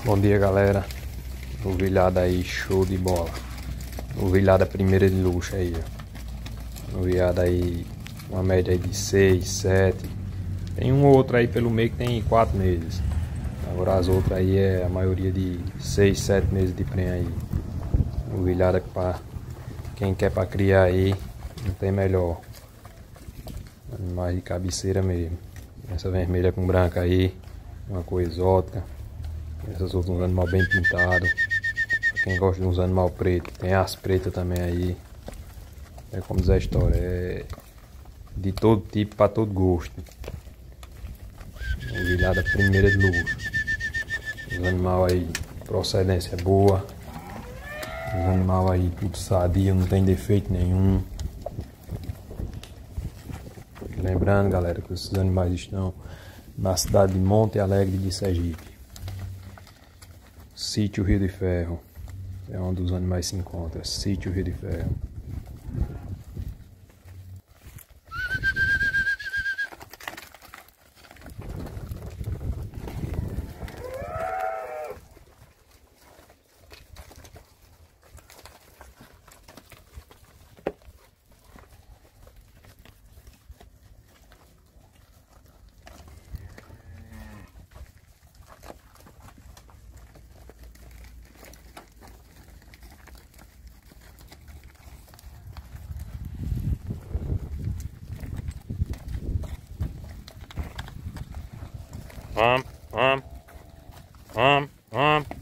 Bom dia, galera. Novilhada aí, show de bola. Novilhada primeira de luxo aí, ó. Novilhada aí, uma média aí de 6, 7. Tem um ou outro aí pelo meio que tem 4 meses. Agora as outras aí é a maioria de 6, 7 meses de prenha aí. Novilhada que pra quem quer pra criar aí, não tem melhor. Animais de cabeceira mesmo. Essa vermelha com branca aí, uma cor exótica. Essas outras uns animais bem pintados. Pra quem gosta de uns animais pretos, tem as pretas também aí. É como diz a história, é de todo tipo para todo gosto. Novilhada primeira de luxo. Os animais aí, procedência boa. Os animais aí tudo sadio, não tem defeito nenhum. Lembrando, galera, que esses animais estão na cidade de Monte Alegre de Sergipe. Sítio Rio de Ferro. É onde os animais se encontram. Sítio Rio de Ferro. Om, om, om, om.